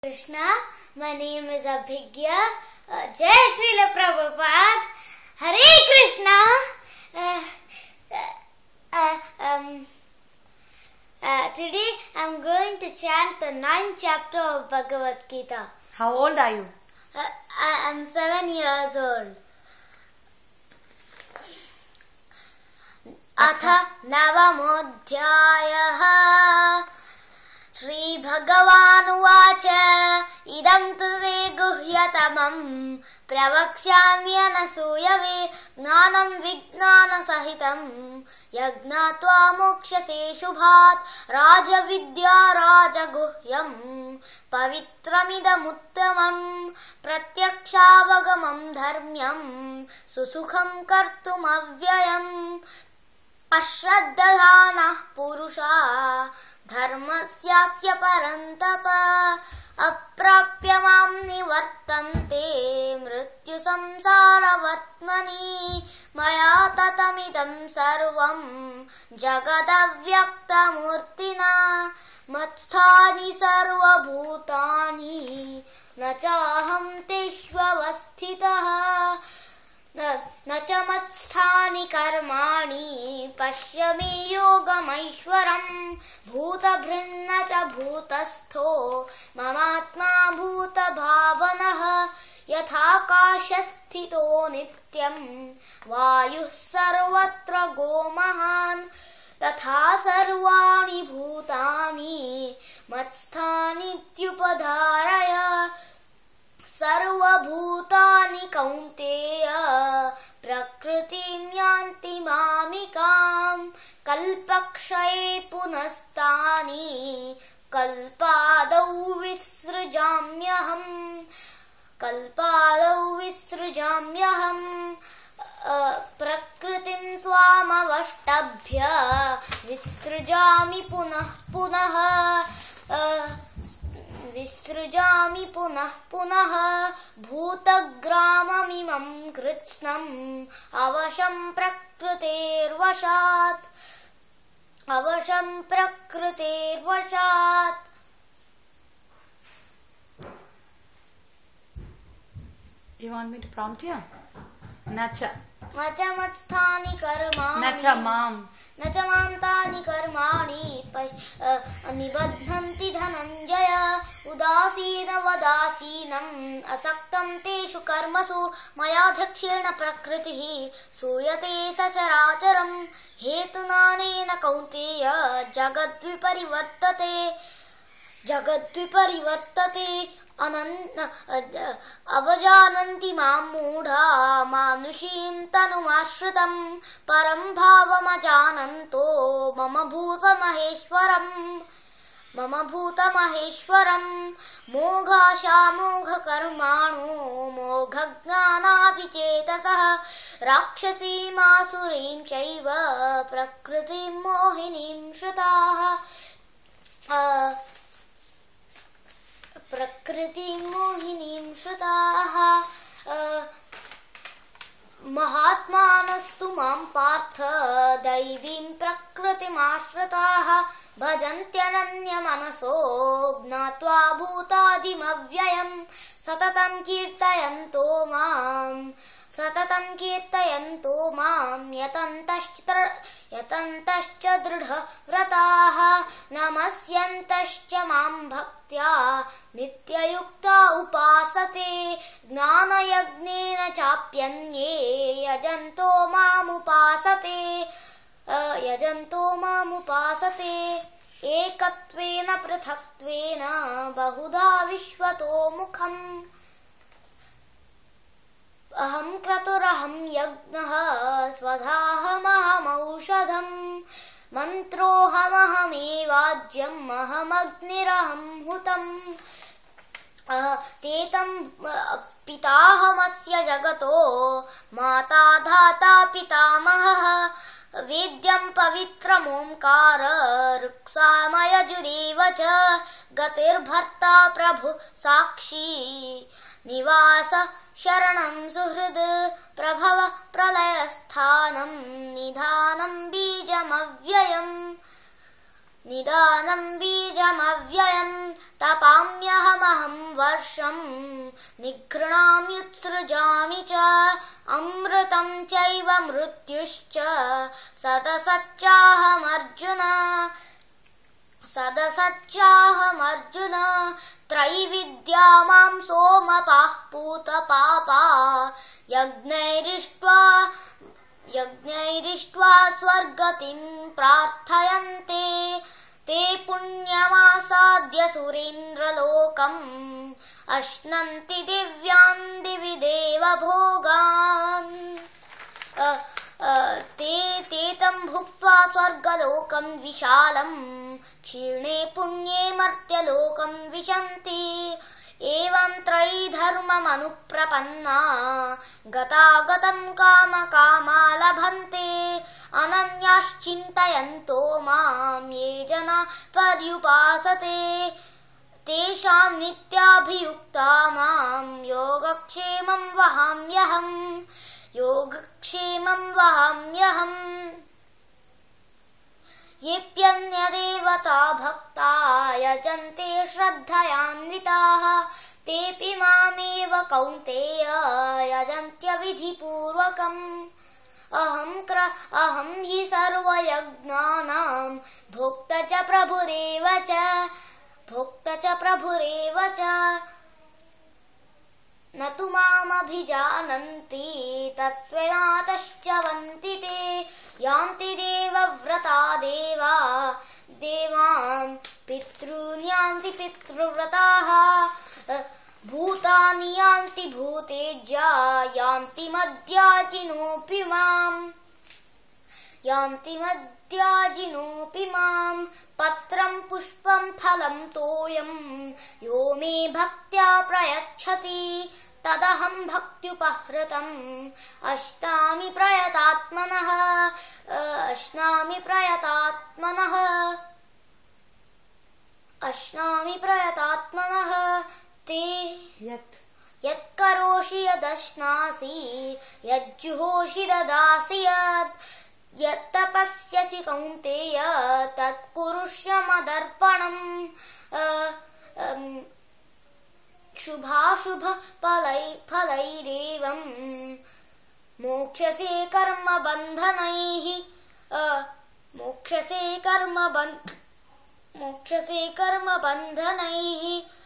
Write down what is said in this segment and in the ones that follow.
Krishna, my name is Abhigya. Jai Srila Prabhupada. Hare Krishna. Today I'm going to chant the 9th chapter of Bhagavad Gita. How old are you? I'm 7 years old. Atha navamodhyayah. Shri Bhagavan uvacha idam tu te guhyatamam pravakshyami anasuyave gnanam vijnana sahitam yagnatva mokshase shubhat raja vidya raja guhyam pavitramidam uttamam pratyakshaavagamam dharmyam susukham kartum avyayam ashraddhana purusha धर्मस्यास्य परन्तप अप्राप्य मां निवर्तन्ते मृत्यु संसारवर्त्मनि मया ततमिदं सर्वं जगदव्यक्तमूर्तिना मत्स्थानि सर्वभूतानि न चाहं तेष्वस्थितः न च मत्स्थानि कर्माणि पश्य मे योगमैश्वरम् भूतभृन्न च भूतस्थो ममात्मा भूतभावनः यथाकाशस्थितो नित्यं वायुः सर्वत्र गोमहान् तथा सर्वाणि भूतानि मत्स्थानीत्युपधारय सर्वभूतानि कौन्तेय प्रकृतिं यान्ति मामिकाम् कल्पक्षये पुनस्तानि कल्पादौ विसृजाम्यहम् प्रकृतिं स्वामवष्टभ्य विसृजामि पुनः भूतग्राममिमं कृत्स्नम् अवशं प्रकृतेर्वशात् You want me to prompt you? Nacha मत्स्थानि कर्माणि न च मां तानि कर्माणि निबध्नन्ति धनञ्जय उदासीनवदासीनम् असक्तं तेषु कर्मसु मयाध्यक्षेण प्रकृतिः सूयते सचराचरम् हेतुनानेन कौन्तेय जगद्विपरिवर्तते अवजानन्ति मां मूढा मानुषीं तनुमाश्रितं परं भावमजानन्तो मम भूतमहेश्वरम् मोघाशामोघकर्माणो मोघज्ञानाविचेतसः राक्षसीमासुरीं चैव प्रकृतिं मोहिनीं श्रुताः महात्मानस्तु मां पार्थ दैवीं प्रकृतिमाश्रिताः भजन्त्यनन्यमनसो ज्ञात्वा भूतादिमव्ययम् सततं कीर्तयन्तो मां यतन्तश्च दृढव्रताः नमस्यन्तश्च मां भक्त्या नित्ययुक्ता उपासते ज्ञानयज्ञेन चाप्यन्ये यजन्तो मामुपासते एकत्वेन पृथक्त्वेन बहुधा विश्वतो मुखम् अहं क्रतुरहं यज्ञः स्वधाहमहमौषधम् मन्त्रोऽहमहमेवाज्यम् अहमग्निरहं हुतम् तेतं पिताहमस्य जगतो माता धाता पितामहः वेद्यं पवित्रमोङ्कार ऋक्सामयजुरेव च गतिर्भर्ता प्रभु साक्षी निवास शरणं सुहृद प्रभव प्रलयस्थानं निधानं बीजमव्ययम् तपाम्यहमहं वर्षं निघृणाम्युत्सृजामि च अमृतं चैव मृत्युश्च सदसच्चाहमर्जुन त्रैविद्या मां सोमपाः पूतपापा यज्ञैरिष्ट्वा स्वर्गतिं प्रार्थयन्ते ते पुण्यमासाद्य सुरेन्द्रलोकम् अश्नन्ति दिव्यान् दिवि देवभोगान् ते तं भुक्त्वा स्वर्गलोकं विशालम् क्षीणे पुण्ये मर्त्यलोकं विशन्ति एवं त्रयीधर्ममनुप्रपन्ना गतागतं कामकामा लभन्ते अनन्याश्चिन्तयन्तो मां ये जना पर्युपासते तेषां नित्याभियुक्ता मां योगक्षेमं वहाम्यहम् येऽप्यन्यदेवता भक्ता यजन्ते श्रद्धयान्विताः तेऽपि मामेव कौन्तेय यजन्त्यविधिपूर्वकम् अहं हि सर्वयज्ञानां भोक्ता च प्रभुरेव च न तु मामभिजानन्ति तत्त्वज्ञातश्च वन्ति ते यान्ति देवव्रता देवान् पितॄन् यान्ति पितृव्रताः भूतानि यान्ति भूतेज्या यान्ति मद्याजिनोऽपि माम् पत्रं पुष्पं फलं तोयं यो मे भक्त्या प्रयच्छति तदहं भक्त्युपहृतम् अश्नामि प्रयतात्मनः ते यत्करोषि यदश्नासि यज्जुहोषि ददासि यत्तपस्यसि कौन्तेय तत्कुरुष्व मदर्पणम् शुभाशुभ फलैरेवं मोक्षसे कर्मबन्धनैः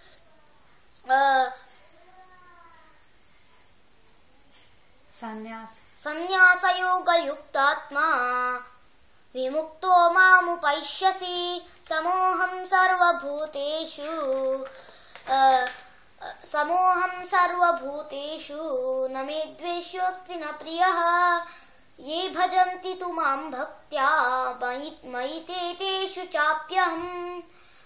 संन्यासयोगयुक्तात्मा विमुक्तो मामुपैष्यसि समोऽहं सर्वभूतेषु न मे द्वेष्योऽस्ति न प्रियः ये भजन्ति तु मां भक्त्या मयि तेषु चाप्यहम्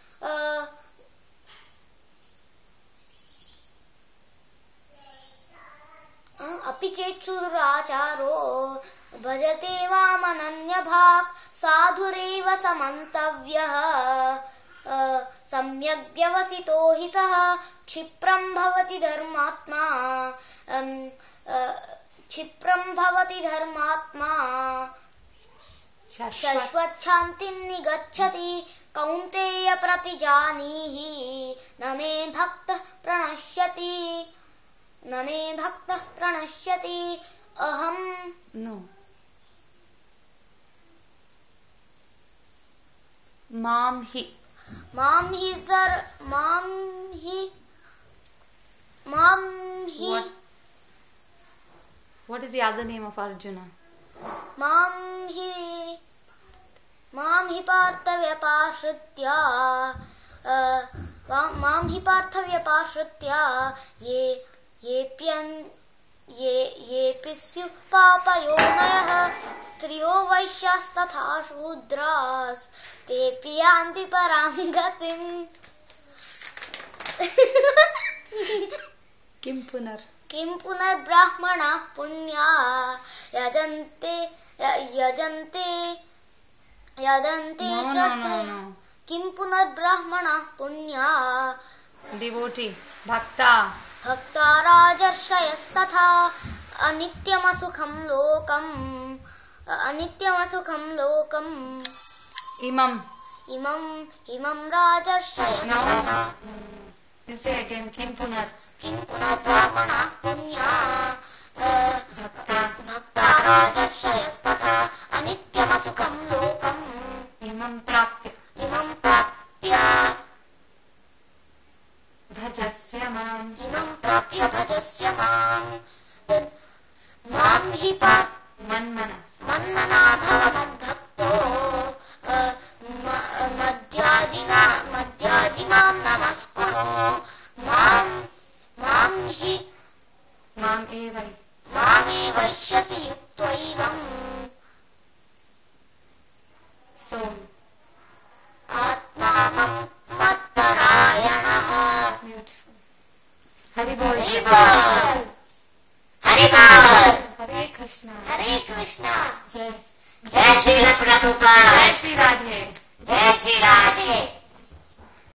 अपि चेत् सुदुराचारो भजते वामनन्यभाक् साधुरेव समन्तव्यः सम्यग् व्यवसितो हि सः क्षिप्रं भवति धर्मात्मा शाश्वच्छान्तिं निगच्छति कौन्तेय प्रतिजानीहि न मे भक्तः प्रणश्यति अहं मां हि What is the other name of Arjuna? मां हि पार्थव्यपाश्रित्य येऽपि स्युः पापयोनयः स्त्रियो वैश्यास्तथा शूद्रास् तेऽपि यान्ति परां गतिम् किं पुनर्ब्राह्मणाः पुण्या यजन्ते श्रद्धया किं पुनर्ब्राह्मणाः पुण्या devotee भक्ता राजर्षयस्तथा अनित्यमसुखं लोकम् इमं राजर्षयस्तथा You say again, किं पुनः ब्राह्मणाः पुण्याः भक्ता राजर्षयस्तथा अनित्यमसुखं लोकम् इमं प्राप्य भजस्य माम् मां हि मन्मना भव मद्भक्तो मद्याजिमां नमस्कुरु मामेवैष्यसि युक्त्वैवम् So आत्मा मत्परायणः beautiful. Hari Bol. Hare Krishna. जय Shri Prabhupada Jai Shri Radhe. जय श्री राधे।